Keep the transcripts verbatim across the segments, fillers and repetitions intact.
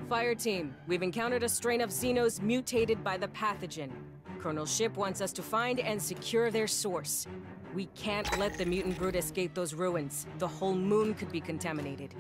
Fire team, we've encountered a strain of Xenos mutated by the pathogen. Colonel Ship wants us to find and secure their source. We can't let the mutant brood escape those ruins. The whole moon could be contaminated.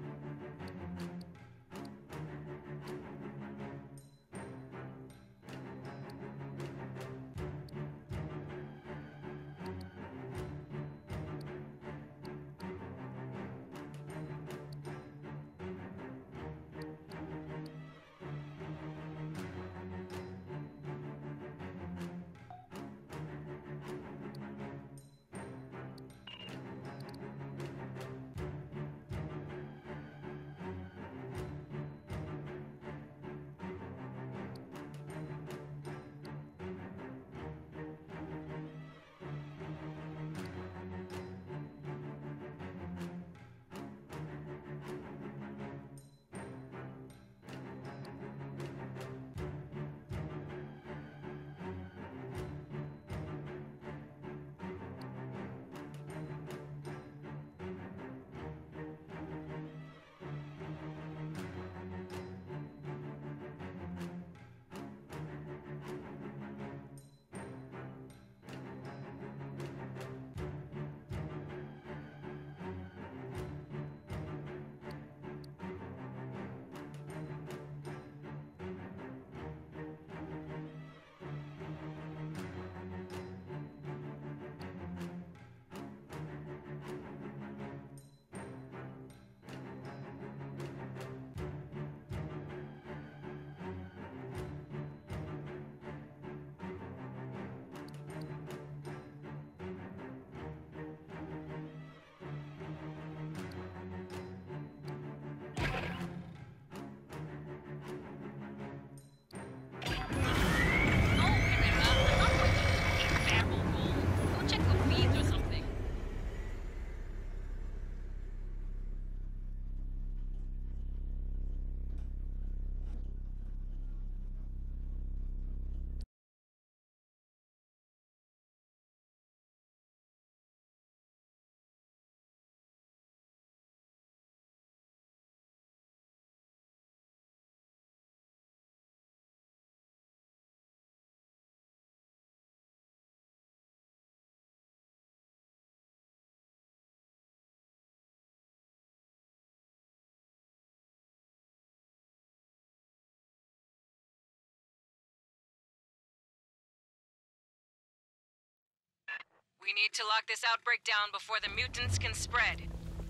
We need to lock this outbreak down before the mutants can spread.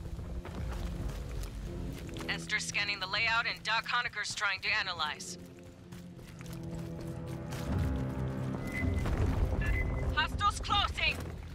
Esther's scanning the layout and Doc Honeker's trying to analyze. Hostiles closing!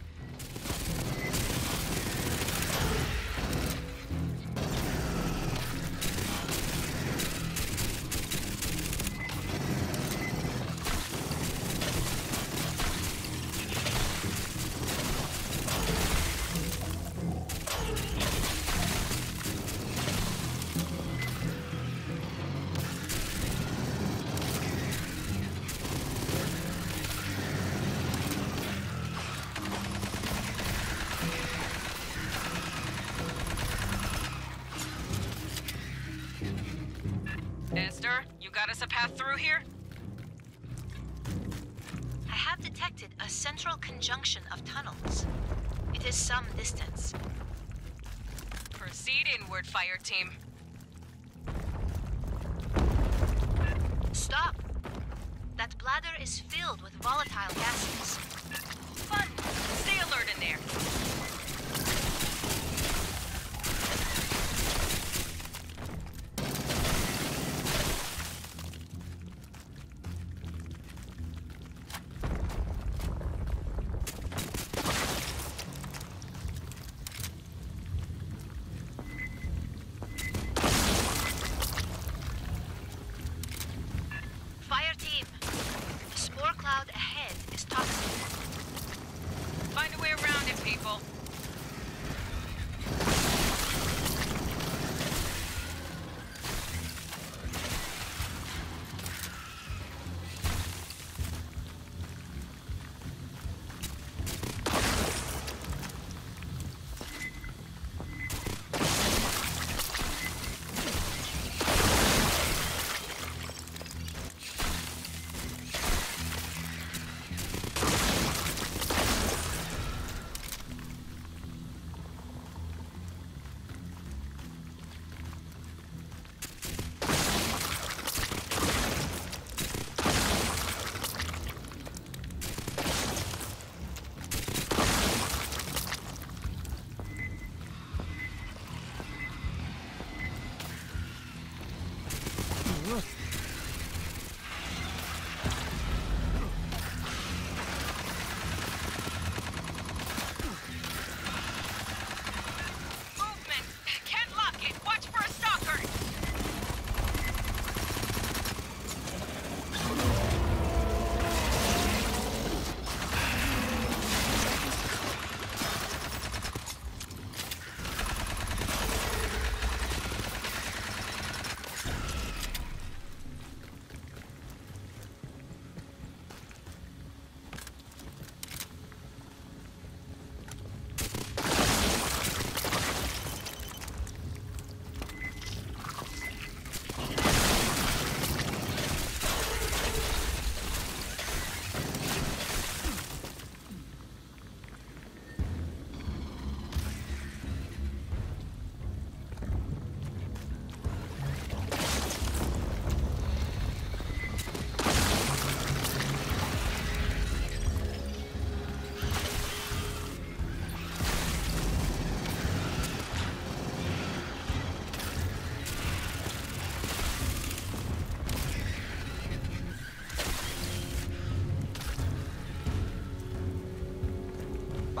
Esther, you got us a path through here? I have detected a central conjunction of tunnels. It is some distance. Proceed inward, fire team. Stop! That bladder is filled with volatile gases. Fun! Stay alert in there. Cloud ahead is toxic. Find a way around it, people.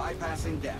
bypassing damage.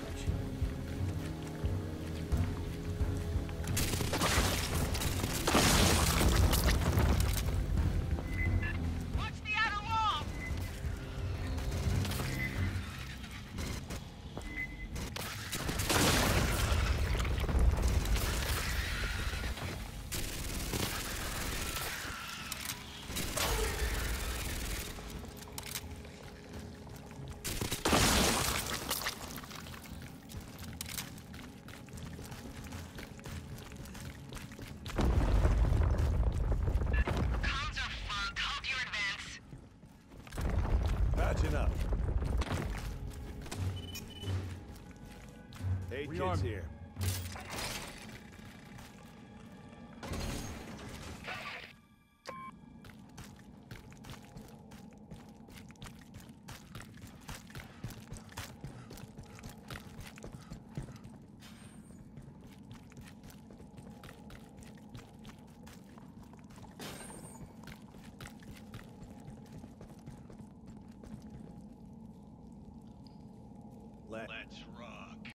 Patching up. Eight kids here. Let's roll.